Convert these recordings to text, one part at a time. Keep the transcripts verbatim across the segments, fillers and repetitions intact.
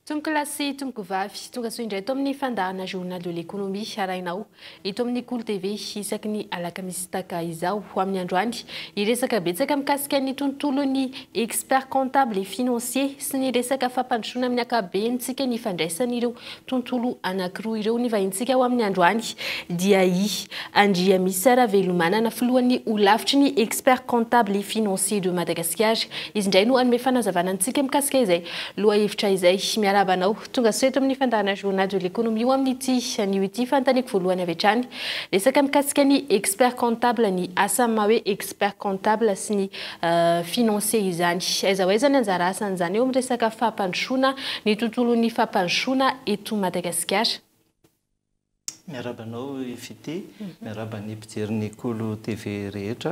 Tomboky lasy tomboky vavy tonga soa indray eto amin'ny fandarana journal de l'économie arainao eto amin'ny Kolo T V isaky ny alakamisy taka izao ho amin'ny androany iresaka betsaka mikasika ny tontolon'ny expert comptable et financier sy ny resaka fampandrosoana amin'ny akabentsika ny fandraisan'ireo tontolo anankiroa ireo ny vahintsika ho amin'ny androany dia i andria misara velomanana filohan'ny olavitry ny expert comptable et financier de Madagascar izy indray no anome fanazavana antsika mikasika izay loha hevitra izay miarabanao tonga soa eto amin'ny fandarana journal de l'économie ho amin'ity anio ity fantaniko voalohany avy hatrany resaka mikasika ny expert comptable ny asa maha hoe expert comptable sy ny financier izany aiza ho aiza ny anjara asan'izany eo amin'ny resaka fampandrosoana ny tontolon'ny fampandrosoana eto Madagasikara. Miarabanao ifity miaraban'ny mpijery Kolo T V rehetra.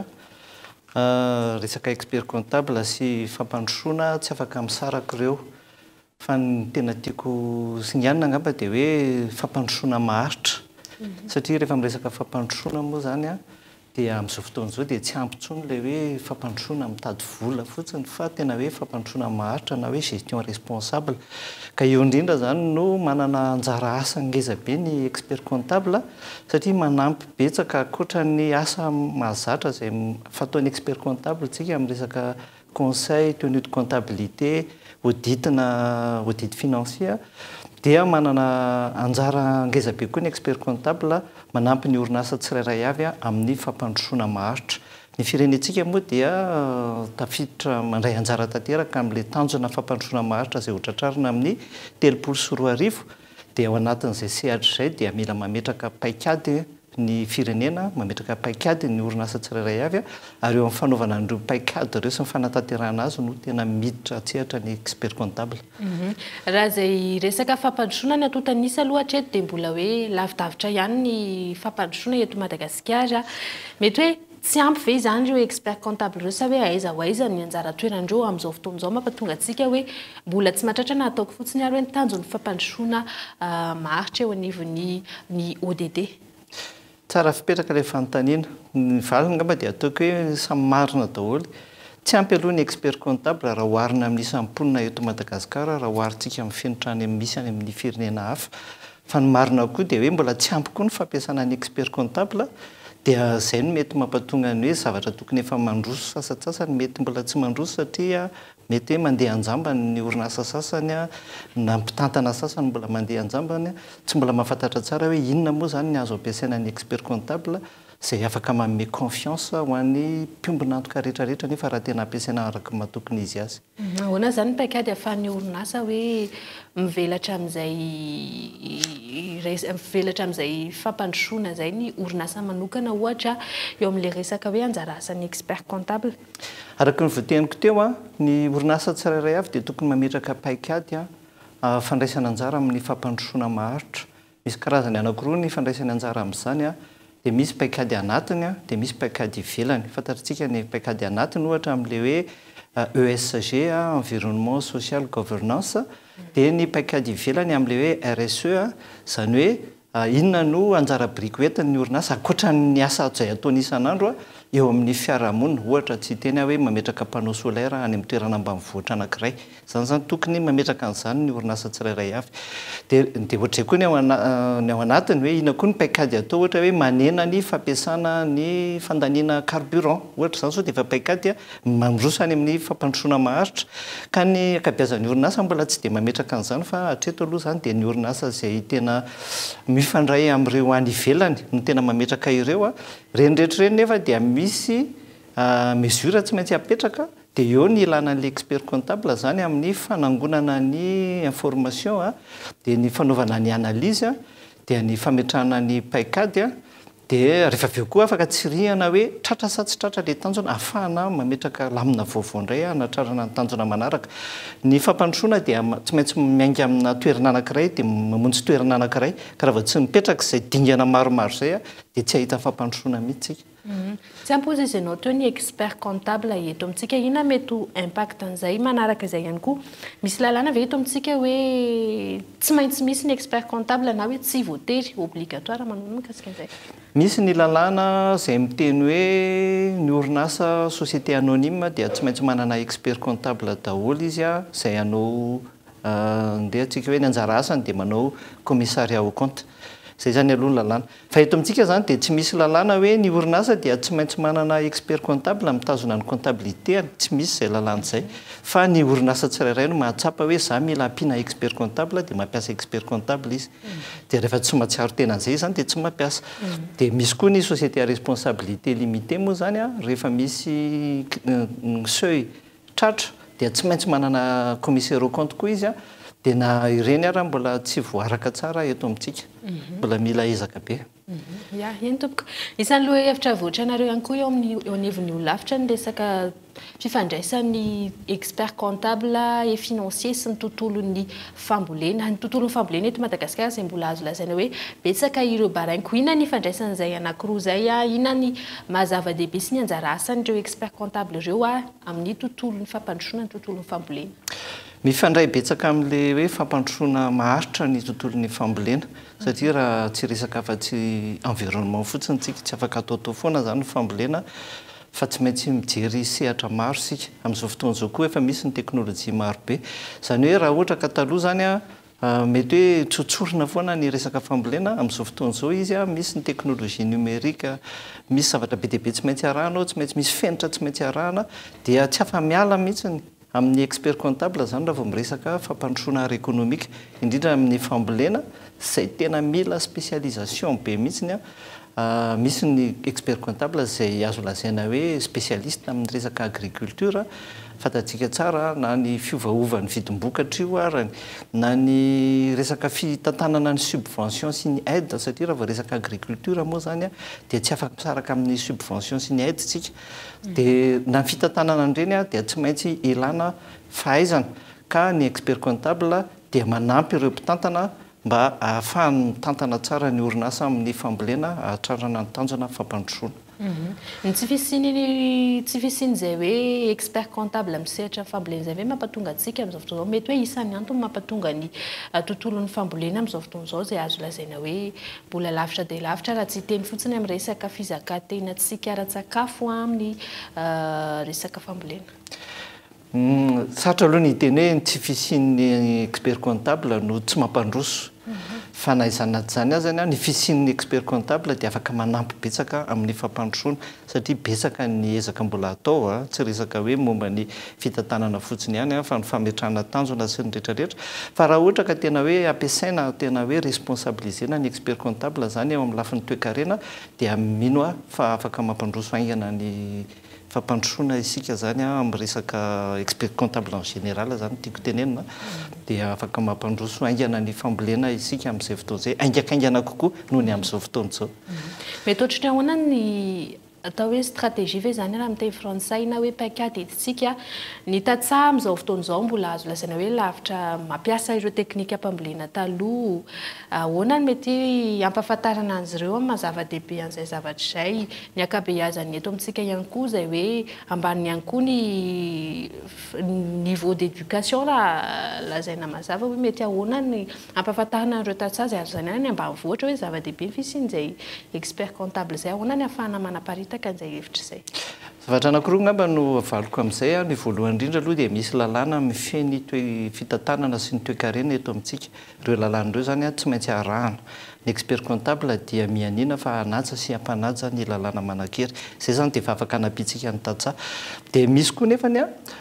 Resaka expert comptable sy fampandrosoana tsy afaka misaraka ireo fa ny tena tiako singanina angamba dia hoe fampandrosoana maharitra satria rehefa miresaka fampandrosoana moa zany a dia amin'izao fotoana izao dia tsy ampy intsony ilay hoe fampandrosoana mitady vola fotsiny fa tena hoe fampandrosoana maharitra na hoe gestion responsable ka eo indrindra zany no manana anjara asa ngeza be ny expert comptable satria manampy betsaka ankoatra ny asa mahazatra izay fataon'ny expert comptable tsika amin'ny resaka conseil tenue de comptabilité audit na audit financier dia manana anjara ngeza be koa ny expert comptable manampy ny orinasa tsirairay avy amin'ny fampandrosoana maharitra. Ny firenentsika moa dia tafiditra mandray anjara tanteraka amin'ilay tanjona fampandrosoana maharitra izay hotratrarina amin'ny telopolo sy roa arivo dia ao anatin'izay sehatra izay dia mila mametraka paikady ny firenena mametraka paikady ny orinasa tsirairay avy ary eo amin'ny fanaovana an'ireo paikady ireo sy ny fanatanterahana azy no tena miditra atsehatra ny expert comptable. Raha izay resaka fampandrosoana ny atotanisa aloha hatreto dia mbola hoe lavidavitra ihany ny fampandrosoana eto Madagasikara mety hoe tsy ampy ve izany ireo expert comptable ireo sa hoe aiza ho aiza ny anjara toerandreo amin'izao fotoana izao mampatonga antsika hoe mbola tsy mahatratra na ataoko fotsiny ary hoe ny tanjon'ny fampandrosoana maharitra eo anivon'ny ny O D D. Tsara fipetraka ilay fanontaniana ny valiny angamba dia ataoko hoe samy marina daholo tsy ampy aloha ny expert comptable raha oharina amin'ny isamponina eto Madagasikara raha oharintsika amin'ny fenotrany misy any amin'ny firenena hafa fa ny marina koa dia hoe mbola tsy ampy koa ny fampiasana ny expert comptable dia izay no mety mampatonga ny hoe zavatra tokony efa mandroso sasatsasany mety mbola tsy mandroso satria mety hoe mandeha anjambany ny orinasa sasany na mpitantana sasany mbola mandeha anjambany tsy mbola mahafantatra tsara hoe inona moa zany ny azo ampiasaina ny expert comptable izay afaka manome confiance ho an'ny mpiombina antoka rehetrarehetra nefa raha tena ampiasaina araka matokony izy azy. Ahoana zany ny paikady ahafahan'ny orinasa hoe mivelatra amin'izay mivelatra amin'izay fampandrosoana izay ny orinasa manokana ohatra eo amin'ilay resaka hoe anjara asan'ny expert comptable. Araka ny voateniko teo a ny orinasa tsirairay avy dia tokony mametraka paikady a fandraisana anjara amin'ny fampandrosoana maharitra. Misy karazany anankiroa ny fandraisana anjara amin'izany a dia misy paikady anatiny a dia misy paikady ivelany. Fantatritsika ny paikady anatiny ohatra amin'ilay hoe E S G environnement social governance dia ny paikady ivelany amin'ilay hoe R S E a izany hoe inona no anjara biriky hoentin'ny orinasa ankoatra ny asa izay ataony isan'andro eo amin'ny fiarahamonina ohatra tsy teny hoe mametraka panneau solaire any amin'ny toerana ambanivohitra anankiray izany zany tokony mametraka an'izany ny orinasa tsirairay avy dia dia ohatr'izay koa ny ao anatiny hoe inona koa ny paikady atao ohatra hoe manena ny fampiasana ny fandaniana carburant ohatra izany sao dia efa paikady mandroso any amin'ny fampandrosoana maharitra ka ny ankabeazan'ny orinasa mbola tsy dia mametraka an'izany fa hatreto aloha izany dia ny orinasa izay tena mifandray amin'ireo any ivelany no tena mametraka ireo a reny rehetra ireny nefa dia misy mesura tsy maintsy apetraka dia eo ny ilana an'ilay expert comptable zany amin'ny fanangonana ny information a dia ny fanaovana ny analyse dia ny fametrahana ny paikady a dia rehefa avy eo koa afaka tsirihana hoe tratra sa tsy tratra ilay tanjona ahafahana mametraka lamina vaovao indray hanatrarana ny tanjona manaraka. Ny fampandrosoana dia tsy maintsy miainga amina toerana anankiray dia mamonjy toerana anankiray ka raha vao tsy mipetraka izay dingana maromaro izay a dia tsy ahita fampandrosoana mihitsy tsika. Tsy ampy izy ianao teo ny expert comptable eto amintsika inona mety ho impact an'izay manaraka izay ihany koa misy lalàna ve eto amintsika hoe tsy maintsy misy ny expert comptable na hoe tsy voatery obligatoire manao mikasika an'izay. Misy ny lalàna izay miteny hoe ny orinasa société anonyme dia tsy maintsy manana expert comptable daholo izy a izay hanao ndeha antsika hoe ny anjara asany dia manao commissariat au compte. Zay zany aloha ny lalàna. Fa eto amintsika zany dia tsy misy lalàna hoe ny orinasa dia tsy maintsy manana expert comptable mitazona ny comptabilité, tsy misy zay lalàna zay. Fa ny orinasa tsirairay no mahatsapa hoe za mila ampiana expert comptable dia mampiasa expert comptable izy. Dia rehefa tsy mahatsiaro tena an'izay zany dia tsy mampiasa. Dia misy koa ny société à responsabilité limitée moa zany a, rehefa misy seuil tratra dia tsy maintsy manana commissaire au compte koa izy a. Dia na ireny ary mbola tsy voaraka tsara eto amintsika. Mbola mila ezaka be. Ya, eny tompoko. Isan'ny loha hevitra voatra anareo ihany koa eo amin'ny eo anivon'ny olafitra ny resaka fifandraisan'ny expert comptable et financier sy ny tontolon'ny fambolena. Ny tontolon'ny fambolena eto Madagasikara izay mbola azo lazaina hoe betsaka ireo barainko. Inona ny ifandraisan'izay anankiroa zay a? Inona ny mahazava-dehibe sy ny anjara asan'ireo expert comptable ireo a amin'ny tontolon'ny fampandrosoana ny tontolon'ny fambolena? Mifandray betsaka amin'ilay hoe fampandrosoana maharitra ny tontolon'ny fambolena satria raha tsy resaka afa-tsy environnement fotsiny tsika tsy afaka ataotao foana zany ny fambolena fa tsy maintsy mijery sehatra maro sika. Amin'izao fotoana izao koa efa misy ny teknôlôjia maro be. Izany hoe raha ohatra ka taloha zany a mety hoe tsotsorina foana ny resaka fambolena, amin'izao fotoana izao izy a misy ny teknôlôjia numérika, misy zavatra be dia be tsy maintsy arahana, tsy maintsy misy fenitra tsy maintsy arahana dia tsy afa-miala mihitsiny. Amin'ny expert comptable zany raha vao miresaka fampandrosoana ara économique indrindra amin'ny fambolena izay tena mila spécialisation be mihitsiny a. Misy ny expert comptable izay azo lazaina hoe spécialiste amin'ny resaka agriculture, fantatsika tsara na ny fiovaovan'ny vidim-bokatra io ary na ny resaka fitantanana ny subvention sy ny aide satria raha vao resaka agriculture moa zany a dia tsy afaka misaraka amin'ny subvention sy ny aide tsika. Dia na ny fitantanana an'ireny a dia tsy maintsy ilana fahaizana ka ny expert comptable dia manampy ireo mpitantana mba ahafahany mitantana tsara ny orinasa amin'ny fambolena ahatrarana ny tanjona fampandrosoana. Ny tsy fisiany tsy fisian'izay hoe expert comptable amin'ny sehatra fambolena izay hoe mampatonga antsika amin'izao fotoana izao mety hoe isan'ny antony mampatonga ny tontolon'ny fambolena amin'izao fotoana izao izay azo lazaina hoe mbola lavitra dia lavitra raha tsy teny fotsiny amin'ny resaka fizakatenatsika ara-tsakafo amin'ny resaka fambolena. Sarotra aloha ny hiteny hoe tsy fisian'ny expert comptable no tsy mampandroso. Fa na izany zany azany ny fisian'ny expert comptable dia afaka manampy betsaka amin'ny fampandrosoana satria betsaka ny ezaka mbola atao a, tsy resaka hoe momba ny fitantanana fotsiny ihany fa ny fametrahana tanjona sy ny rehetrarehetra. Fa raha ohatra ka tena hoe ampiasaina tena hoe responsabilisena ny expert comptable zany eo amin'ny lafiny toe-karena dia mino a fa afaka mampandroso aingana ny fampandrosoana isika zany a amin'ny resaka expert comptable en général zany tiako tenenina dia afaka mampandroso aingana ny fambolena isika amin'izay fotoana izay aingakaingana kokoa noho ny amin'izao fotoana izao. Mety ohatrany ahoana ny atao hoe stratégie ve zany raha miteny frantsay na hoe paikady etintsika ny tantsaha amin'izao fotoana izao mbola azo lazaina hoe lavitra mampiasa ireo teknika am-pambolena taloha, ahoana ny mety ampahafantarana azy ireo amin'ny mazava-dehibe an'izay zavatra izay, ny ankabeazany eto amintsika ihany koa izay hoe ambany ihany koa ny niveau d'éducation raha lazaina mazava hoe mety ahoana ny ampahafantarana ireo tantsaha izay azo lazaina ny ambanivohitra hoe zava-dehibe ny fisian'izay expert comptable izay, ahoana ny ahafahana manaparitaka an'izay hevitra izay. Zavatra anankiroa ngamba no avaloko amin'izay. Ny voalohany indrindra aloha dia misy lalàna mifehy ny fitantanana sy ny toe-karena eto amintsika. Ireo lalàna ireo zany tsy maintsy arahana. Ny expert comptable dia mianina fa hanaja sy hampanaja ny lalàna manankera. Izay zany dia efa afaka hanapitsika ny tantsaha. Dia misy koa nefany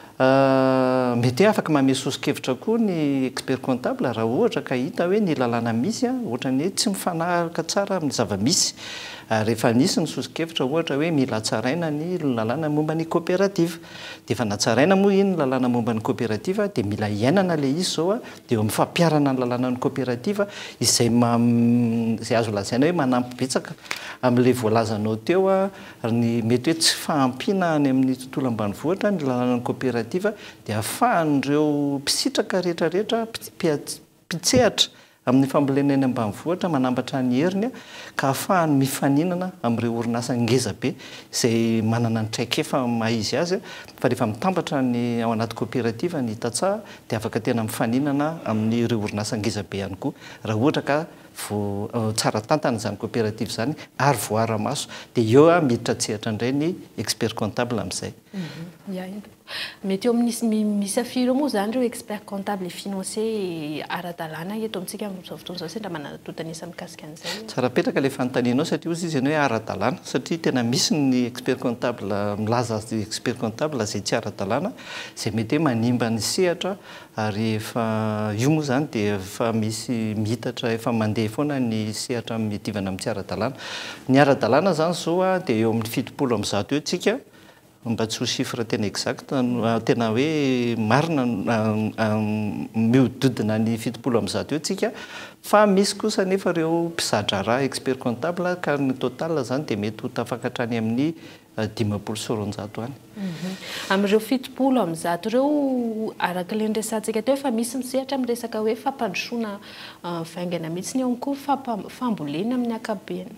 a mety hoe afaka manome sosokevitra koa ny expert comptable raha ohatra ka hita hoe ny lalàna misy a ohatra ny hoe tsy mifanaraka tsara amin'ny zava-misy. Rehefa nisy ny sosokevitra ohatra hoe mila hatsaraina ny lalàna momba ny coopérative. Dia efa natsaraina moa iny ny lalàna momba ny coopérative dia mila iainana ilay izy izao a dia eo amin'ny fampiarana ny lalàna ny coopérative izay izay azo lazaina hoe manampy betsaka amin'ilay voalazanao teo a ny mety hoe tsy fahampiana any amin'ny tontolo ambanivohitra ny lalàna ny coopérative dia ahafahan'ireo mpisitraka rehetrarehetra mpitsehatra amin'ny fambolena eny ambanivohitra manambatra ny heriny ka ahafahany mifaninana amin'ireo orinasa ngeza be izay manana ny traikefa maha izy azy fa rehefa mitambatra ny ao anaty coopérative ny tantsaha dia afaka tena mifaninana amin'ireo orinasa ngeza be ihany koa raha ohatra ka vo tsara tantana zany coopérative zany ary voara-maso dia eo a miditra tsehatra indray ny expert comptable amin'izay. Mety eo amin'ny misafiro moa zany ireo expert comptable et financier ara-dalàna eto amintsika amin'izao fotoana izao sendra manana tontanisa mikasika an'izay. Tsara petraka ilay fanontanianao satria ozy izy hoe ara-dalàna satria tena misy ny expert comptable milaza azy expert comptable izay tsy ara-dalàna izay mety hoe manimba ny sehatra ary efa io moa zany dia efa misy mihitatra efa mandeha foana ny sehatra miadivana amin'ny tsy ara-dalàna. Ny ara-dalàna zany zao a dia eo amin'ny fitopolo amin'ny zato eo tsika mba tsy ho chiffre tena exact tena hoe marina mihodidina ny fitopolo amin'ny zato eo tsika fa misy kosa nefa ireo mpizatra raha expert comptable ka ny total zany dia mety ho tafakatrany amin'ny dimampolo sy roanjato any. Amin'ireo fitopolo amin'ny zato ireo arak'ilay niresantsika teo efa misy misehatra amin'ny resaka hoe fampandrosoana vaingana mihitsy ny eo koa fambolena amin'ny ankapobeny.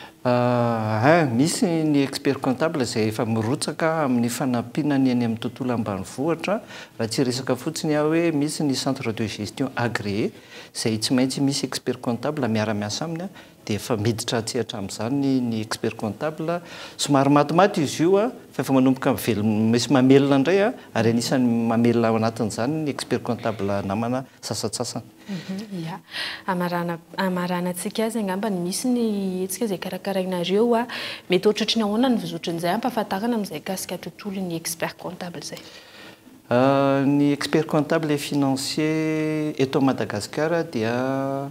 Misy ny expert comptable izay efa mirotsaka amin'ny fanampinany any amin'ny tontolo ambanivohitra raha tsy resaka fotsiny aho hoe misy ny centre de gestion agréé izay tsy maintsy misy expert comptable miara-miasa aminy dia efa miditra tsehatra amin'izany ny expert comptable somary matimaty izy io a fa efa manomboka misy mamelona indray a ary anisany mamelona ao anatin'izany ny expert comptable namana sasatsasany. Ia, amaranantsika azy angamba ny misy ny etsika izay karakarainareo a mety ohatratra ny ahoana ny vizotran'izay ampahafantarana amin'izay kasika tontolo ny expert comptable izay. Ny expert comptable et financier eto Madagasikara dia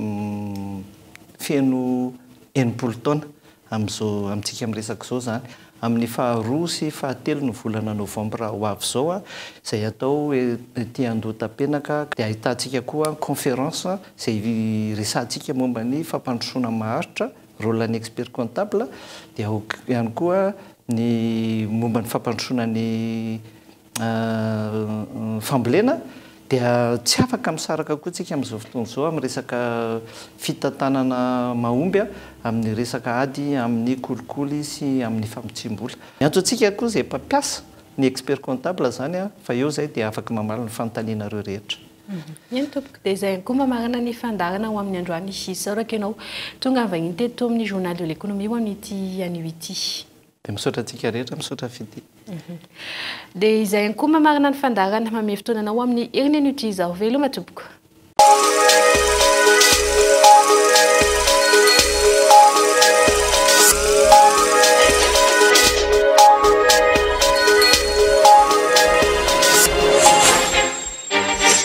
feno enimpolo taona amin'izao amintsika miresaka izao zany amin'ny faharoa sy fahatelo ny volana novambra ho avy izao a izay atao ety Andohatapenaka dia ahitantsika koa conférence izay resantsika momba ny fampandrosoana maharitra rôle ny expert comptable dia ihany koa ny momba ny fampandrosoana ny fambolena dia tsy afaka misaraka koa tsika amin'izao fotoana izao amin'ny resaka fitantanana mahomby amin'ny resaka ady amin'ny kolikoly sy amin'ny fampitsiam-bola. Ny antsoantsika koa izay mpampiasa ny expert comptable zany a fa eo izay dia afaka mamaly ny fanontanianareo rehetra. Eny tompoko dia izay koa mamarana ny fandarana ho amin'ny androany isaoraka ianao tonga avy teto amin'ny journal de l'économie ho amin'ity anio ity. Dia misaotra antsika rehetra misaotra fity. Dia izay koa mamarana ny fandarana manome fotoananao amin'ny herin'ny anio ity izao veloma tompoko.